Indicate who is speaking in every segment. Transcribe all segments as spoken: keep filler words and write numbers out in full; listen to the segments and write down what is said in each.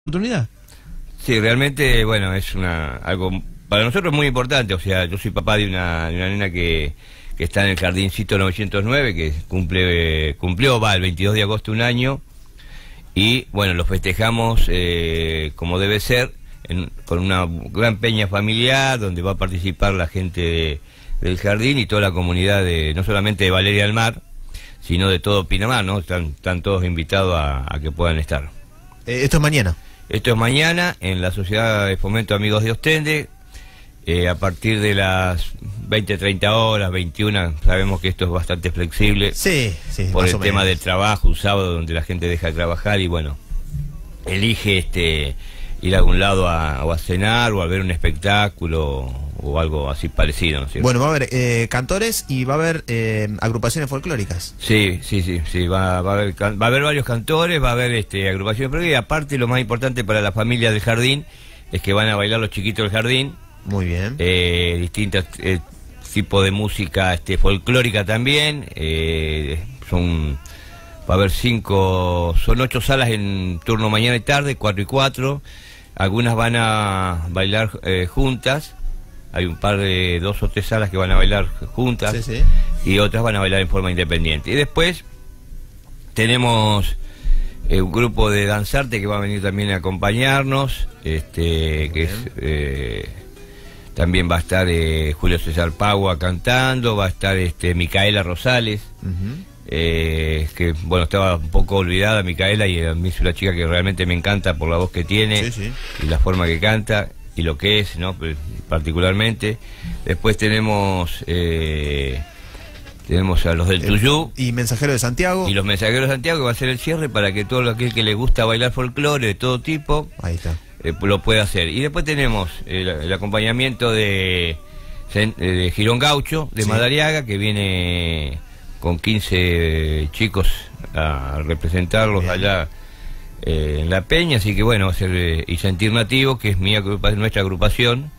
Speaker 1: oportunidad.
Speaker 2: Sí, realmente, bueno, es una algo para nosotros muy importante. O sea, yo soy papá de una, de una nena que, que está en el Jardincito novecientos nueve, que cumple cumplió, va, el veintidós de agosto un año. Y, bueno, lo festejamos eh, como debe ser, en, con una gran peña familiar, donde va a participar la gente de, del jardín y toda la comunidad, de no solamente de Valeria del Mar, sino de todo Pinamar, ¿no? Están, están todos invitados a, a que puedan estar.
Speaker 3: Eh, esto es mañana.
Speaker 2: Esto es mañana en la Sociedad de Fomento Amigos de Ostende, eh, a partir de las veinte, treinta horas, veintiuna, sabemos que esto es bastante flexible.
Speaker 3: Sí, sí,
Speaker 2: por
Speaker 3: más
Speaker 2: el
Speaker 3: o
Speaker 2: tema
Speaker 3: menos.
Speaker 2: del trabajo, un sábado donde la gente deja de trabajar y bueno, elige este ir a algún lado a, o a cenar o a ver un espectáculo o algo así parecido, ¿no es cierto?
Speaker 3: Bueno, va a haber eh, cantores y va a haber eh, agrupaciones folclóricas.
Speaker 2: Sí, sí, sí, sí, va, va, a haber, va a haber varios cantores, va a haber este, agrupaciones, pero y aparte lo más importante para la familia del jardín es que van a bailar los chiquitos del jardín.
Speaker 3: Muy bien.
Speaker 2: Eh, distintos eh, tipos de música este, folclórica también, eh, son, va a haber cinco, son ocho salas en turno mañana y tarde, cuatro y cuatro, algunas van a bailar eh, juntas. Hay un par de dos o tres salas que van a bailar juntas,
Speaker 3: Sí, sí.
Speaker 2: y otras van a bailar en forma independiente. Y después tenemos eh, un grupo de danzarte que va a venir también a acompañarnos, este, que es, eh, también va a estar eh, Julio César Pagua cantando, va a estar este, Micaela Rosales,
Speaker 3: Uh-huh.
Speaker 2: eh, que bueno, estaba un poco olvidada Micaela, y a mí es una chica que realmente me encanta por la voz que tiene,
Speaker 3: Sí, sí.
Speaker 2: y la forma que canta y lo que es, ¿no? Particularmente. Después tenemos eh, tenemos a los del Tuyú
Speaker 3: Y Mensajero de Santiago.
Speaker 2: y los Mensajeros de Santiago, que va a ser el cierre para que todo aquel que le gusta bailar folclore de todo tipo
Speaker 3: Ahí está.
Speaker 2: eh, lo pueda hacer. Y después tenemos el, el acompañamiento de, de Girón Gaucho de
Speaker 3: Sí.
Speaker 2: Madariaga, que viene con quince chicos a representarlos
Speaker 3: Bien.
Speaker 2: allá eh, en la peña, así que bueno, va a ser eh, y Sentir Nativo, que es mi agrupa, nuestra agrupación,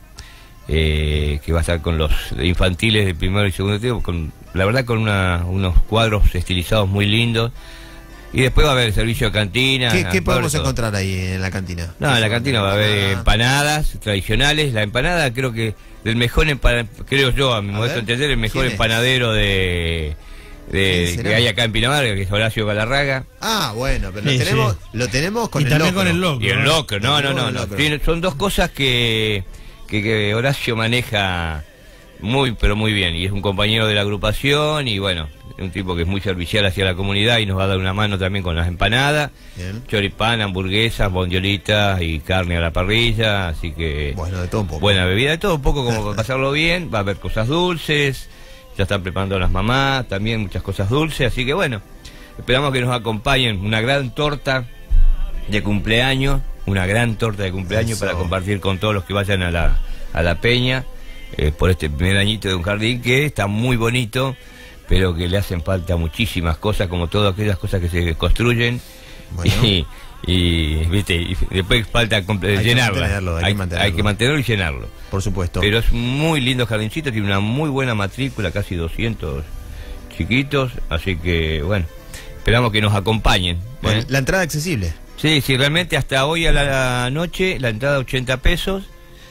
Speaker 2: eh, que va a estar con los infantiles de primero y segundo tiempo, con, la verdad con una, unos cuadros estilizados muy lindos. Y después va a haber el servicio de cantina.
Speaker 3: ¿Qué, qué podemos
Speaker 2: todo.
Speaker 3: encontrar ahí en la cantina?
Speaker 2: No, en la cantina va a haber empanadas tradicionales. La empanada, creo que del mejor empanadero, creo yo, a mi
Speaker 3: A
Speaker 2: modesto
Speaker 3: ver,
Speaker 2: entender, el mejor
Speaker 3: ¿quién es?
Speaker 2: empanadero de, de
Speaker 3: ¿Quién será?
Speaker 2: que hay acá en Pinamar, que es Horacio Galarraga.
Speaker 3: Ah, bueno, pero
Speaker 1: Sí,
Speaker 3: lo tenemos,
Speaker 1: sí.
Speaker 3: lo tenemos con
Speaker 1: Y
Speaker 3: el
Speaker 1: también
Speaker 3: locro.
Speaker 1: con el locro.
Speaker 2: Y el locro, no, no, no,
Speaker 3: El
Speaker 2: no.
Speaker 3: locro.
Speaker 2: Tiene- son dos cosas que, que, que Horacio maneja muy, pero muy bien. Y es un compañero de la agrupación y bueno, es un tipo que es muy servicial hacia la comunidad y nos va a dar una mano también con las empanadas.
Speaker 3: Bien.
Speaker 2: Choripán, hamburguesas, bondiolitas y carne a la parrilla, así que
Speaker 3: Bueno, de todo un poco.
Speaker 2: buena bebida, de todo un poco como para pasarlo bien. Va a haber cosas dulces, ya están preparando las mamás, también muchas cosas dulces, así que bueno, esperamos que nos acompañen. Una gran torta de cumpleaños, una gran torta de cumpleaños
Speaker 3: Eso.
Speaker 2: para compartir con todos los que vayan a la, a la peña, eh, por este primer añito de un jardín que está muy bonito, pero que le hacen falta muchísimas cosas, como todas aquellas cosas que se construyen.
Speaker 3: Bueno.
Speaker 2: Y, y, ¿viste? Y después falta comple-
Speaker 3: Hay que
Speaker 2: llenarla.
Speaker 3: mantenerlo, hay que mantenerlo.
Speaker 2: hay que mantenerlo y llenarlo.
Speaker 3: Por supuesto.
Speaker 2: Pero es muy lindo jardincito, tiene una muy buena matrícula, casi doscientos chiquitos, así que bueno, esperamos que nos acompañen.
Speaker 3: Bueno,
Speaker 2: ¿eh?
Speaker 3: la entrada accesible.
Speaker 2: Sí, sí, realmente hasta hoy a la noche la entrada ochenta pesos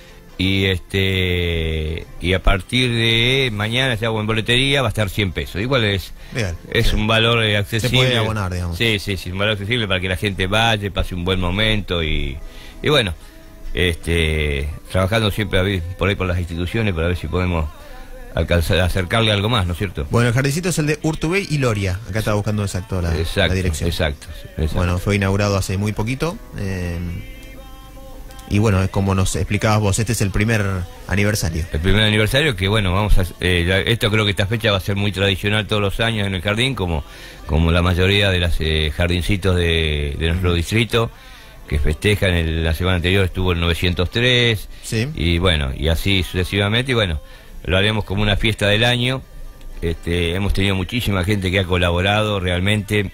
Speaker 2: y este y a partir de mañana, ya en boletería, va a estar cien pesos. Igual es
Speaker 3: Bien.
Speaker 2: es
Speaker 3: Sí.
Speaker 2: un valor eh, accesible.
Speaker 3: Se puede abonar, digamos.
Speaker 2: Sí, sí, sí, un valor accesible para que la gente vaya, pase un buen momento y, y bueno, este trabajando siempre a ver, por ahí por las instituciones para ver si podemos alcanzar, acercarle algo más, ¿no es cierto?
Speaker 3: Bueno, el jardincito es el de Urtubey y Loria. Acá estaba buscando exacto la,
Speaker 2: exacto,
Speaker 3: la dirección.
Speaker 2: exacto, exacto.
Speaker 3: Bueno, fue inaugurado hace muy poquito. eh, y bueno, es como nos explicabas vos, este es el primer aniversario.
Speaker 2: El primer aniversario que bueno, vamos a eh, ya- esto creo que esta fecha va a ser muy tradicional todos los años en el jardín, como, como la mayoría de las eh, jardincitos de, de nuestro distrito, que festejan. El, la semana anterior estuvo el novecientos tres,
Speaker 3: Sí.
Speaker 2: y bueno, y así sucesivamente, y bueno, lo haremos como una fiesta del año. Este, hemos tenido muchísima gente que ha colaborado realmente.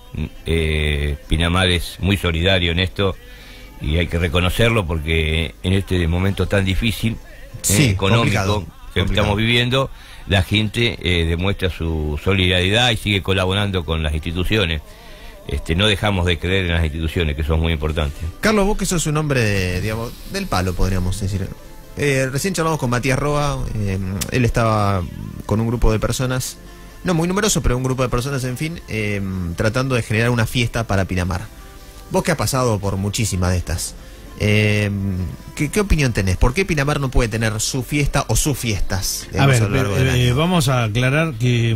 Speaker 2: eh, Pinamar es muy solidario en esto y hay que reconocerlo, porque en este momento tan difícil, eh,
Speaker 3: Sí,
Speaker 2: económico
Speaker 3: complicado,
Speaker 2: que
Speaker 3: complicado.
Speaker 2: estamos viviendo, la gente eh, demuestra su solidaridad y sigue colaborando con las instituciones. este, no dejamos de creer en las instituciones, que son muy importantes.
Speaker 3: Carlos, vos que sos un hombre, de, digamos, del palo, podríamos decir. Eh, recién charlamos con Matías Roa, eh, él estaba con un grupo de personas, no muy numeroso, pero un grupo de personas, en fin, eh, tratando de generar una fiesta para Pinamar. Vos que has pasado por muchísimas de estas, eh, ¿qué, ¿qué opinión tenés? ¿Por qué Pinamar no puede tener su fiesta o sus fiestas?
Speaker 1: A ver, a eh, vamos a aclarar que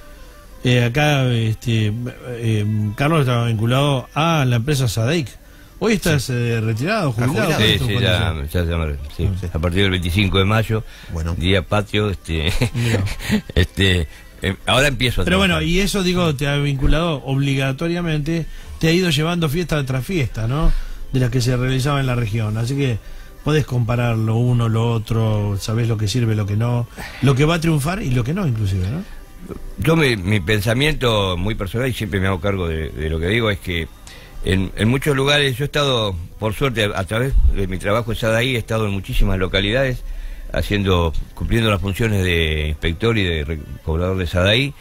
Speaker 1: eh, acá este, eh, Carlos estaba vinculado a la empresa Sadaic. Hoy estás sí. eh, retirado, jubilado.
Speaker 2: Sí, sí, ya, ya, ya sí. Sí. A partir del veinticinco de mayo, bueno. Día patrio, este, este, eh, ahora empiezo a
Speaker 1: Pero
Speaker 2: trabajar.
Speaker 1: Bueno, y eso digo, te ha vinculado obligatoriamente, te ha ido llevando fiesta tras fiesta, ¿no? De las que se realizaban en la región. Así que podés comparar lo uno, lo otro, sabés lo que sirve, lo que no, lo que va a triunfar y lo que no, inclusive, ¿no?
Speaker 2: Yo, mi, mi pensamiento muy personal, y siempre me hago cargo de, de lo que digo, es que En, en muchos lugares, yo he estado, por suerte, a, a través de mi trabajo en Sadaic, he estado en muchísimas localidades, haciendo, cumpliendo las funciones de inspector y de cobrador de Sadaic,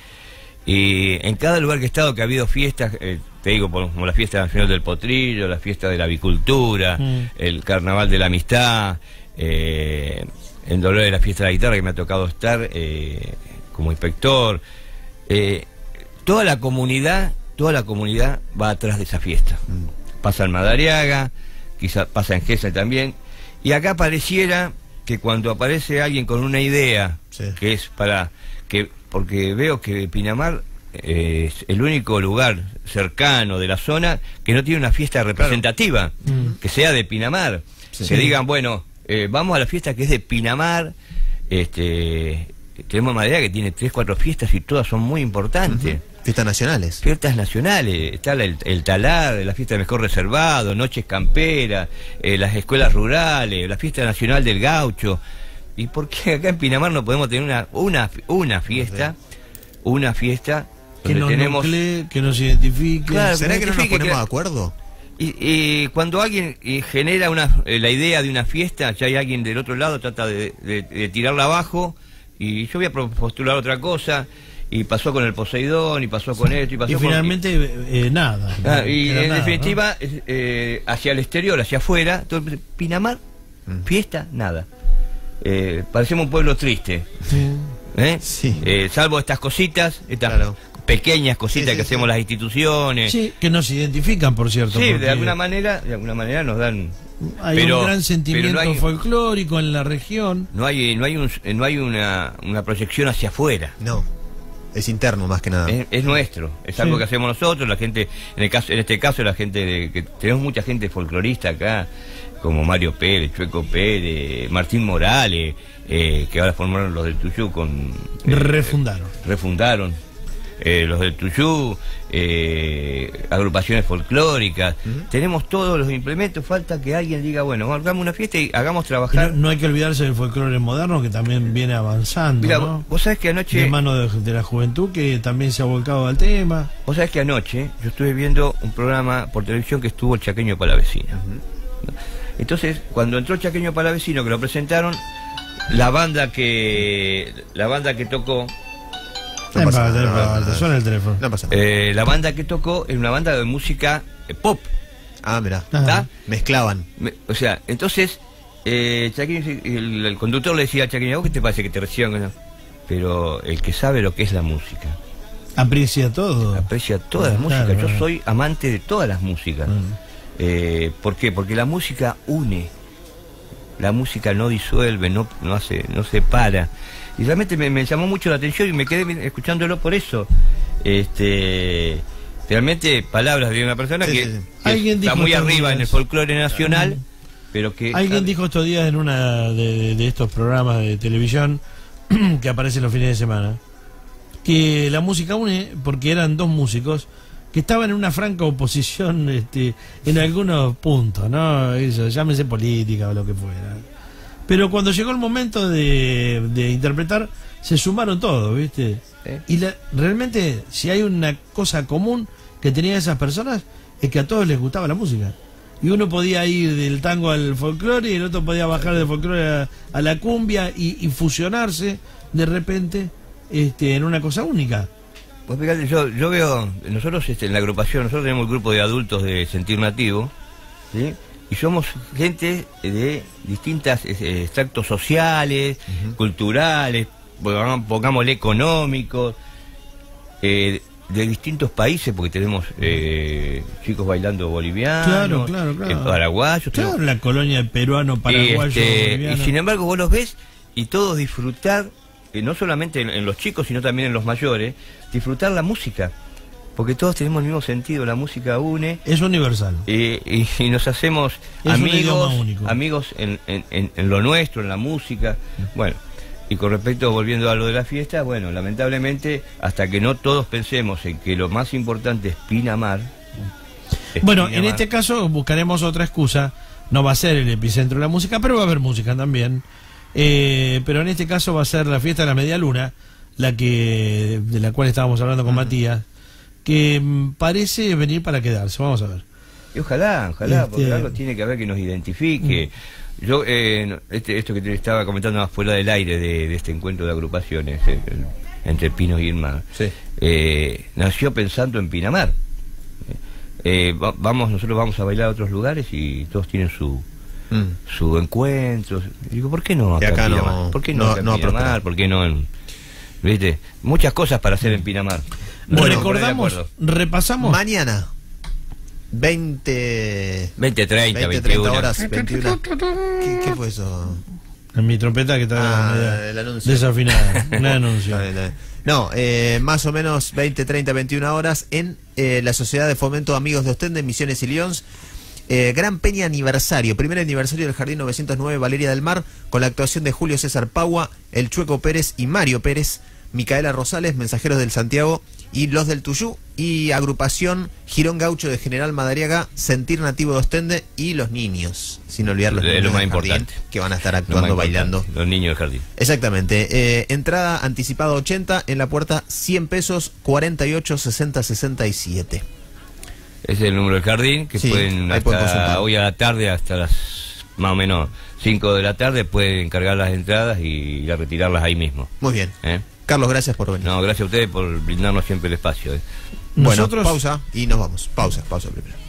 Speaker 2: y en cada lugar que he estado, que ha habido fiestas, eh, te digo, como la fiesta nacional del potrillo, la fiesta de la avicultura, mm. el carnaval de la amistad, eh, en Dolores la fiesta de la guitarra, que me ha tocado estar eh, como inspector, eh, toda la comunidad Toda la comunidad va atrás de esa fiesta. Pasa en Madariaga, quizá pasa en Gesell también. Y acá pareciera que cuando aparece alguien con una idea, sí. que es para... que porque veo que Pinamar eh, es el único lugar cercano de la zona que no tiene una fiesta representativa, claro. mm. que sea de Pinamar. Sí. Que digan, bueno, eh, vamos a la fiesta que es de Pinamar. Este, tenemos Madariaga que tiene tres, cuatro fiestas y todas son muy importantes. Uh-huh.
Speaker 3: Fiestas nacionales.
Speaker 2: Fiestas nacionales. Está el, el talar, la fiesta de mejor reservado, noches camperas, eh, las escuelas rurales, la fiesta nacional del gaucho. ¿Y por qué acá en Pinamar no podemos tener una una, una fiesta, una fiesta
Speaker 1: que nos tenemos... nuclee, que nos identifique?
Speaker 3: Claro, ¿será que, que no nos ponemos que... de acuerdo?
Speaker 2: Y, y cuando alguien y genera una eh, la idea de una fiesta, ya hay alguien del otro lado, trata de, de, de tirarla abajo, y yo voy a postular otra cosa. Y pasó con el Poseidón, y pasó con esto, y pasó
Speaker 1: y
Speaker 2: con...
Speaker 1: finalmente
Speaker 2: y,
Speaker 1: eh, nada.
Speaker 2: Ah, y en
Speaker 1: nada,
Speaker 2: definitiva,
Speaker 1: ¿no?
Speaker 2: eh, hacia el exterior, hacia afuera, todo, Pinamar, mm. fiesta, nada. Eh, parecemos un pueblo triste.
Speaker 1: Sí.
Speaker 2: ¿Eh?
Speaker 3: Sí.
Speaker 2: Eh, salvo estas cositas, estas claro. pequeñas cositas sí, sí, que sí. hacemos las instituciones.
Speaker 1: Sí, que nos identifican, por cierto.
Speaker 2: Sí,
Speaker 1: porque...
Speaker 2: de alguna manera, de alguna manera nos dan...
Speaker 1: Hay pero, un gran sentimiento no hay, folclórico en la región.
Speaker 2: No hay, no hay, un, no hay una, una proyección hacia afuera.
Speaker 3: No. Es interno más que nada.
Speaker 2: Es, es nuestro, es sí. algo que hacemos nosotros, la gente, en el caso, en este caso la gente de, que tenemos mucha gente folclorista acá, como Mario Pérez, Chueco Pérez, Martín Morales, eh, que ahora formaron los del Tuyú con
Speaker 1: eh, refundaron.
Speaker 2: Eh, refundaron eh, los del Tuyú, eh, agrupaciones folclóricas, uh-huh. tenemos todos los implementos, falta que alguien diga, bueno, hagamos una fiesta y hagamos trabajar.
Speaker 1: No, no hay que olvidarse del folclore moderno, que también viene avanzando. Mira, ¿no?
Speaker 2: Vos sabés que anoche...
Speaker 1: De mano de, de la juventud, que también se ha volcado al tema.
Speaker 2: Vos sabés que anoche yo estuve viendo un programa por televisión que estuvo el Chaqueño Palavecino. Uh-huh. Entonces, cuando entró el Chaqueño Palavecino, que lo presentaron, la banda que la banda que tocó...
Speaker 1: No pasa nada, no, suena el teléfono.
Speaker 2: No pasa nada. Eh, la banda que tocó es una banda de música eh, pop.
Speaker 3: Ah, mirá. ¿Está? Mezclaban.
Speaker 2: Me, o sea, entonces, eh, Chaqueño, el, el conductor le decía a Chaqueño, ¿vos qué te parece que te reciban? Pero el que sabe lo que es la música
Speaker 1: aprecia todo.
Speaker 2: Aprecia toda ah, la música. Claro, yo claro. soy amante de todas las músicas. Mm. Eh, ¿Por qué? Porque la música une. La música no disuelve, no, no hace, no separa. Y realmente me, me llamó mucho la atención y me quedé escuchándolo por eso. Este, realmente palabras de una persona sí, que, sí, sí. que está muy arriba días, en el folclore nacional, um, pero que...
Speaker 1: Alguien sabe. dijo estos días en una de, de estos programas de televisión que aparecen los fines de semana, que la música une porque eran dos músicos que estaban en una franca oposición este, en algunos puntos, ¿no? Eso, llámese política o lo que fuera. Pero cuando llegó el momento de, de interpretar, se sumaron todos, ¿viste? ¿Sí? Y la, realmente, si hay una cosa común que tenían esas personas, es que a todos les gustaba la música. Y uno podía ir del tango al folclore, y el otro podía bajar del folclore a, a la cumbia y, y fusionarse de repente este, en una cosa única.
Speaker 2: Pues fíjate, yo, yo veo, nosotros este, en la agrupación, nosotros tenemos el grupo de adultos de Sentir Nativo, ¿sí? Y somos gente de distintas eh, extractos sociales, uh-huh. culturales, pongámosle económicos, eh, de distintos países, porque tenemos eh, chicos bailando bolivianos,
Speaker 1: claro, claro, claro.
Speaker 2: Eh, paraguayos.
Speaker 1: Claro,
Speaker 2: tenemos,
Speaker 1: la colonia peruano, paraguayo,
Speaker 2: este,
Speaker 1: boliviano.
Speaker 2: Y sin embargo vos los ves y todos disfrutar, eh, no solamente en, en los chicos, sino también en los mayores, disfrutar la música. Porque todos tenemos el mismo sentido, la música une.
Speaker 1: Es universal.
Speaker 2: Eh, y, y nos hacemos
Speaker 1: es
Speaker 2: amigos,
Speaker 1: un único.
Speaker 2: amigos en, en, en, en lo nuestro, en la música. Bueno, y con respecto, volviendo a lo de la fiesta, bueno, lamentablemente, hasta que no todos pensemos en que lo más importante es Pinamar. Es
Speaker 1: bueno,
Speaker 2: Pinamar.
Speaker 1: En este caso buscaremos otra excusa. No va a ser el epicentro de la música, pero va a haber música también. Eh, pero en este caso va a ser la fiesta de la Media Luna, la que de la cual estábamos hablando con uh-huh. Matías, que mm, parece venir para quedarse. Vamos a ver.
Speaker 2: Y ojalá, ojalá,
Speaker 1: este...
Speaker 2: porque algo tiene que haber que nos identifique. Mm. Yo, eh, este, esto que te estaba comentando más fuera del aire de, de este encuentro de agrupaciones eh, entre Pinos y Irmán,
Speaker 3: sí.
Speaker 2: eh, nació pensando en Pinamar. Eh, va, vamos, nosotros vamos a bailar a otros lugares y todos tienen su mm. su encuentro. Y digo, ¿por qué no acá,
Speaker 3: acá
Speaker 2: en Pinamar?
Speaker 3: no,
Speaker 2: ¿Por qué no,
Speaker 3: no,
Speaker 2: acá en
Speaker 3: no
Speaker 2: Pinamar? ¿Por qué no en, ¿viste? Muchas cosas para hacer en Pinamar.
Speaker 1: No, bueno, recordamos, repasamos.
Speaker 3: Mañana, veinte...
Speaker 2: veinte, treinta,
Speaker 3: veinte, treinta horas, veintiuna. ¿Qué, ¿Qué fue eso?
Speaker 1: En mi trompeta que está
Speaker 3: ah, el anuncio.
Speaker 1: Desafinada. Un anuncio.
Speaker 3: No, eh, más o menos veinte, treinta, veintiuna horas en eh, la Sociedad de Fomento Amigos de Ostende, Misiones y Lyons. Eh, Gran Peña Aniversario, primer aniversario del Jardín novecientos nueve Valeria del Mar, con la actuación de Julio César Paua, El Chueco Pérez y Mario Pérez, Micaela Rosales, Mensajeros del Santiago y Los del Tuyú, y agrupación Girón Gaucho de General Madariaga, Sentir Nativo de Ostende y Los Niños, sin olvidar los
Speaker 2: es
Speaker 3: niños
Speaker 2: lo más
Speaker 3: del jardín,
Speaker 2: importante,
Speaker 3: que van a estar actuando, bailando.
Speaker 2: Los niños del jardín.
Speaker 3: Exactamente. Eh, entrada anticipada ochenta, en la puerta cien pesos, cuarenta y ocho, sesenta, sesenta y siete.
Speaker 2: Ese es el número del jardín, que
Speaker 3: sí,
Speaker 2: pueden hasta hoy a la tarde, hasta las más o menos cinco de la tarde, pueden cargar las entradas y ir a retirarlas ahí mismo.
Speaker 3: Muy bien.
Speaker 2: ¿Eh?
Speaker 3: Carlos, gracias por venir.
Speaker 2: No, gracias a ustedes por brindarnos siempre el espacio. ¿eh?
Speaker 3: Bueno,
Speaker 1: Nosotros...
Speaker 3: pausa y nos vamos. Pausa, pausa primero.